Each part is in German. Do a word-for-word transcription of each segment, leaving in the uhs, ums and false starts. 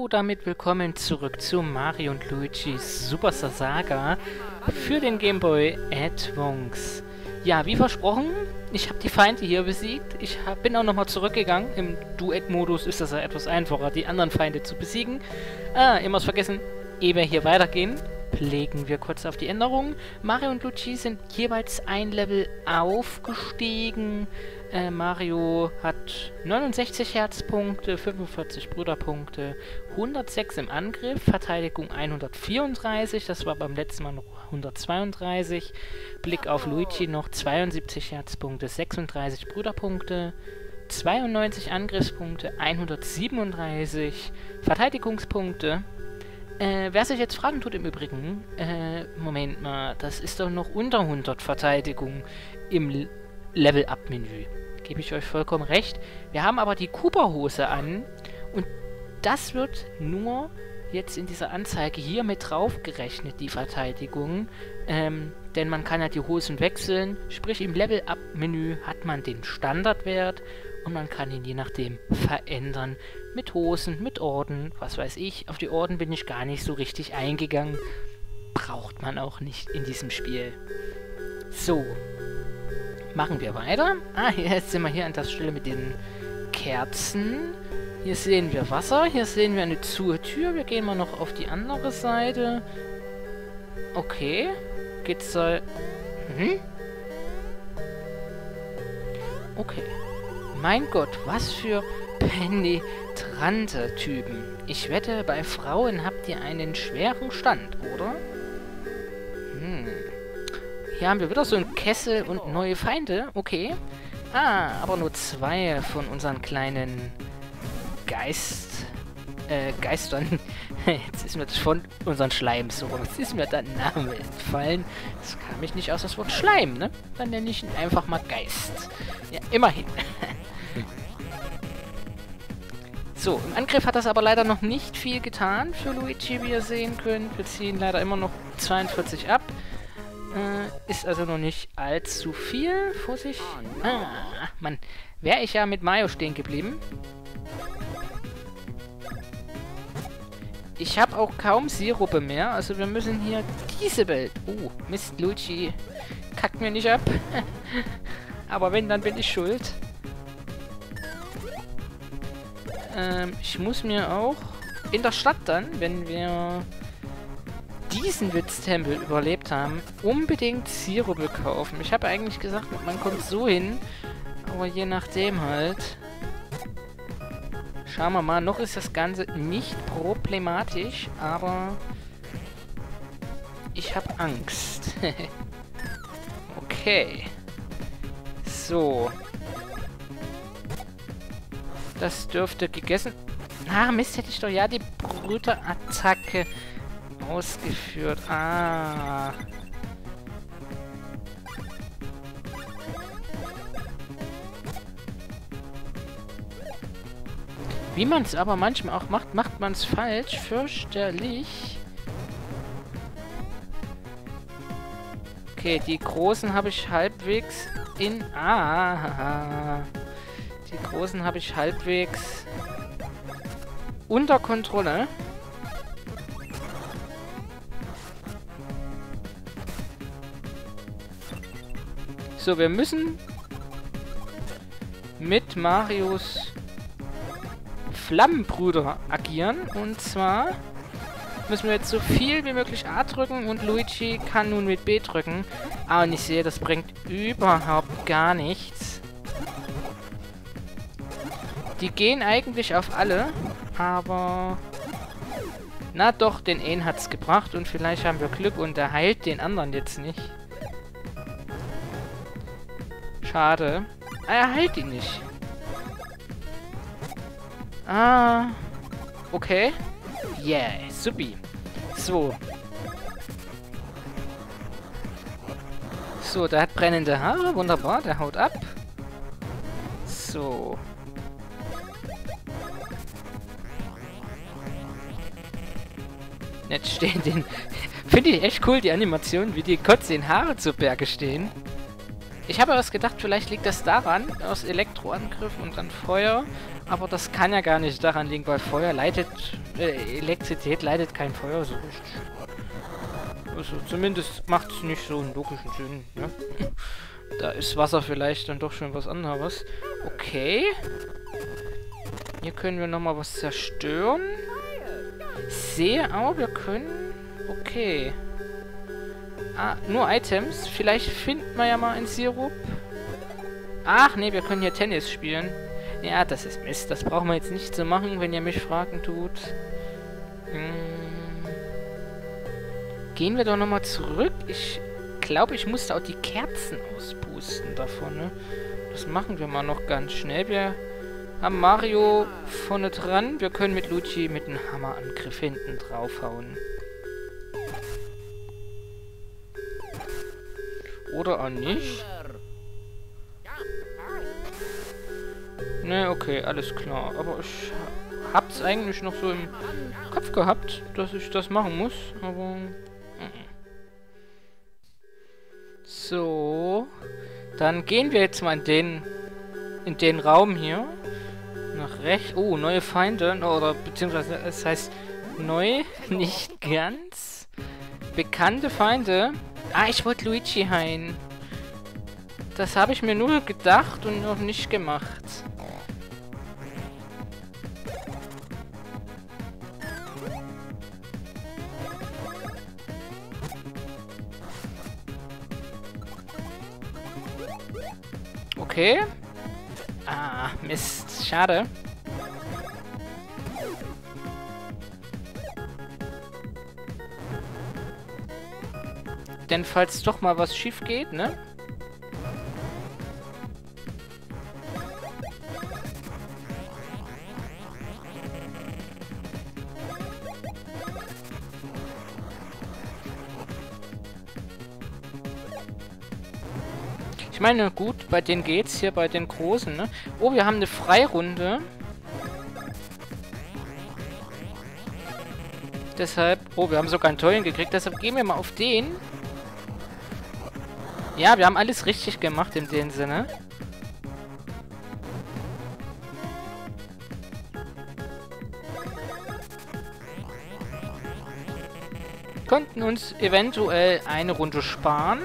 hallo, damit willkommen zurück zu Mario und Luigi's Superstar Saga für den Game Boy Advance. Ja, wie versprochen, ich habe die Feinde hier besiegt. Ich hab, bin auch nochmal zurückgegangen. Im Duett-Modus ist das ja etwas einfacher, die anderen Feinde zu besiegen. Ah, immer was vergessen, ehe wir hier weitergehen, legen wir kurz auf die Änderungen. Mario und Luigi sind jeweils ein Level aufgestiegen. Äh, Mario hat neunundsechzig Herzpunkte, fünfundvierzig Brüderpunkte, hundertsechs im Angriff, Verteidigung hundertvierunddreißig, das war beim letzten Mal noch hundertzweiunddreißig. Blick auf Luigi noch zweiundsiebzig Herzpunkte, sechsunddreißig Brüderpunkte, zweiundneunzig Angriffspunkte, hundertsiebenunddreißig Verteidigungspunkte. Äh, wer sich jetzt fragen tut im Übrigen, äh, Moment mal, das ist doch noch unter hundert Verteidigung im Level-Up-Menü. Gebe ich euch vollkommen recht. Wir haben aber die Cooper-Hose an und das wird nur jetzt in dieser Anzeige hier mit drauf gerechnet, die Verteidigung. Ähm, denn man kann ja die Hosen wechseln, sprich im Level-Up-Menü hat man den Standardwert und man kann ihn je nachdem verändern. Mit Hosen, mit Orden, was weiß ich. Auf die Orden bin ich gar nicht so richtig eingegangen. Braucht man auch nicht in diesem Spiel. So. Machen wir weiter. Ah, jetzt sind wir hier an der Stelle mit den Kerzen. Hier sehen wir Wasser. Hier sehen wir eine zur Tür. Wir gehen mal noch auf die andere Seite. Okay. Geht's da... Hm? Okay. Mein Gott, was für penetrante Typen. Ich wette, bei Frauen habt ihr einen schweren Stand, oder? Hm... Hier haben wir wieder so einen Kessel und neue Feinde. Okay. Ah, aber nur zwei von unseren kleinen Geist... Äh, Geistern. Jetzt ist mir das von unseren Schleims so. Jetzt ist mir der Name entfallen. Das kam ich nicht aus das Wort Schleim, ne? Dann nenne ich ihn einfach mal Geist. Ja, immerhin. So, im Angriff hat das aber leider noch nicht viel getan für Luigi, wie ihr sehen könnt. Wir ziehen leider immer noch zweiundvierzig ab. Äh, ist also noch nicht allzu viel. Vorsicht. Ah, Mann. Wäre ich ja mit Mario stehen geblieben. Ich habe auch kaum Sirupe mehr. Also wir müssen hier diese Welt... Oh, Mist, Luigi. Kackt mir nicht ab. Aber wenn, dann bin ich schuld. Ähm, ich muss mir auch in der Stadt dann, wenn wir... diesen Witztempel überlebt haben, unbedingt Sirupe kaufen. Ich habe eigentlich gesagt, man kommt so hin, aber je nachdem halt. Schauen wir mal, noch ist das Ganze nicht problematisch, aber ich habe Angst. Okay. So. Das dürfte gegessen... Ah, Mist, hätte ich doch ja die Brüterattacke ausgeführt. Ah. Wie man es aber manchmal auch macht, macht man es falsch. Fürchterlich. Okay, die großen habe ich halbwegs in... Ah. Die großen habe ich halbwegs unter Kontrolle. So, wir müssen mit Marios Flammenbrüder agieren. Und zwar müssen wir jetzt so viel wie möglich A drücken und Luigi kann nun mit B drücken. Ah, und ich sehe, das bringt überhaupt gar nichts. Die gehen eigentlich auf alle, aber... Na doch, den einen hat's gebracht und vielleicht haben wir Glück und er heilt den anderen jetzt nicht. Schade. Ah, er heilt ihn nicht. Ah. Okay. Yeah, supi. So. So, der hat brennende Haare. Wunderbar, der haut ab. So. Jetzt stehen den... Finde ich echt cool, die Animation, wie die kurz den Haare zu Berge stehen. Ich habe erst gedacht, vielleicht liegt das daran, aus Elektroangriff und dann Feuer. Aber das kann ja gar nicht daran liegen, weil Feuer leitet, äh, Elektrizität leitet kein Feuer so richtig. Also zumindest macht es nicht so einen logischen Sinn, ne? Da ist Wasser vielleicht dann doch schon was anderes. Okay. Hier können wir nochmal was zerstören. Ich sehe auch, wir können... Okay. Ah, nur Items. Vielleicht finden wir ja mal einen Sirup. Ach, nee, wir können hier Tennis spielen. Ja, das ist Mist. Das brauchen wir jetzt nicht zu machen, wenn ihr mich fragen tut. Hm. Gehen wir doch nochmal zurück. Ich glaube, ich musste auch die Kerzen auspusten davon, ne? Das machen wir mal noch ganz schnell. Wir haben Mario vorne dran. Wir können mit Luigi mit einem Hammerangriff hinten draufhauen. Oder auch nicht. Ne, okay, alles klar. Aber ich hab's eigentlich noch so im Kopf gehabt, dass ich das machen muss. Aber... So. Dann gehen wir jetzt mal in den, in den Raum hier. Nach rechts. Oh, neue Feinde. Oder beziehungsweise es heißt neu, nicht ganz. Bekannte Feinde. Ah, ich wollte Luigi heilen. Das habe ich mir nur gedacht und noch nicht gemacht. Okay. Ah, Mist. Schade. Denn falls doch mal was schief geht, ne? Ich meine, gut, bei denen geht's hier, bei den Großen, ne? Oh, wir haben eine Freirunde. Deshalb... Oh, wir haben sogar einen tollen gekriegt. Deshalb gehen wir mal auf den. Ja, wir haben alles richtig gemacht in dem Sinne. Konnten uns eventuell eine Runde sparen.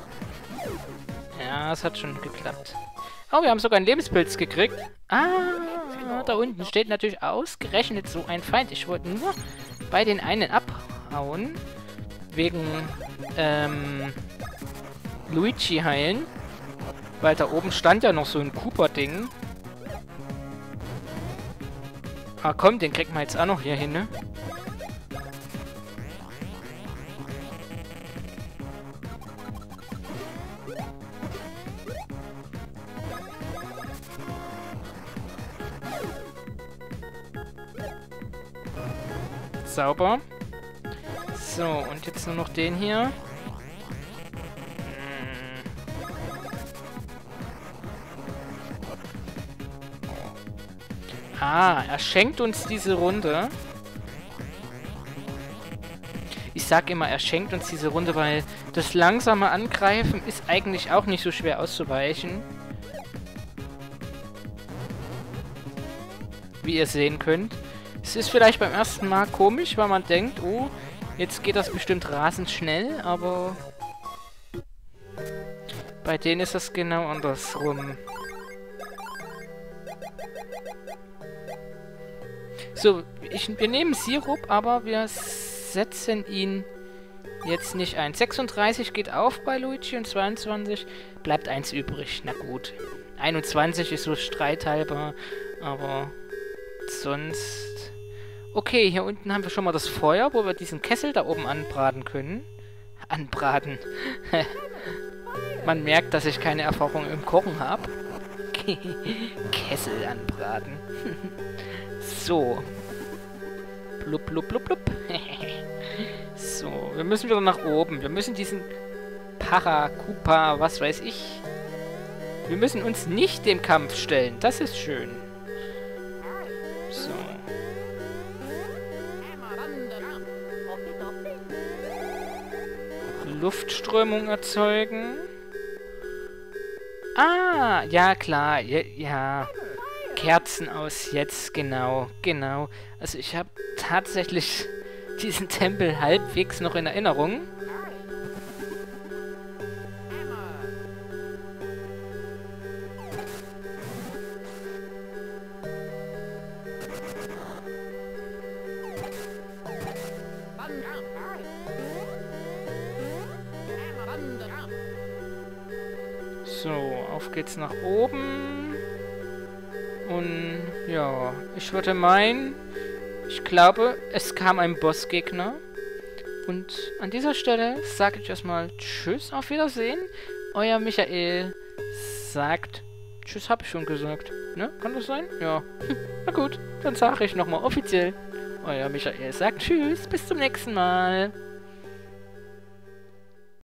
Ja, es hat schon geklappt. Oh, wir haben sogar einen Lebenspilz gekriegt. Ah, da unten steht natürlich ausgerechnet so ein Feind. Ich wollte nur bei den einen abhauen. Wegen, ähm, Luigi heilen. Weil da oben stand ja noch so ein Cooper-Ding. Ah, komm, den kriegt man jetzt auch noch hier hin, ne? Sauber. So, und jetzt nur noch den hier. Ah, er schenkt uns diese Runde. Ich sag immer, er schenkt uns diese Runde, weil das langsame Angreifen ist eigentlich auch nicht so schwer auszuweichen. Wie ihr sehen könnt. Es ist vielleicht beim ersten Mal komisch, weil man denkt, oh, jetzt geht das bestimmt rasend schnell, aber bei denen ist das genau andersrum. So, ich, wir nehmen Sirup, aber wir setzen ihn jetzt nicht ein. sechsunddreißig geht auf bei Luigi und zweiundzwanzig bleibt eins übrig. Na gut. einundzwanzig ist so streithalber, aber sonst... Okay, hier unten haben wir schon mal das Feuer, wo wir diesen Kessel da oben anbraten können. Anbraten. Man merkt, dass ich keine Erfahrung im Kochen habe. Kessel anbraten. So. Blub, blub, blub, blub. So, wir müssen wieder nach oben. Wir müssen diesen Paracupa, was weiß ich. Wir müssen uns nicht dem Kampf stellen. Das ist schön. So. Luftströmung erzeugen. Ah, ja klar, ja, ja. Kerzen aus jetzt, genau, genau. Also ich habe tatsächlich diesen Tempel halbwegs noch in Erinnerung. So, auf geht's nach oben. Und ja, ich würde meinen, ich glaube, es kam ein Bossgegner. Und an dieser Stelle sage ich erstmal Tschüss, auf Wiedersehen. Euer Michael sagt, Tschüss habe ich schon gesagt. Ne? Kann das sein? Ja. Na gut, dann sage ich nochmal offiziell. Euer Michael sagt Tschüss, bis zum nächsten Mal.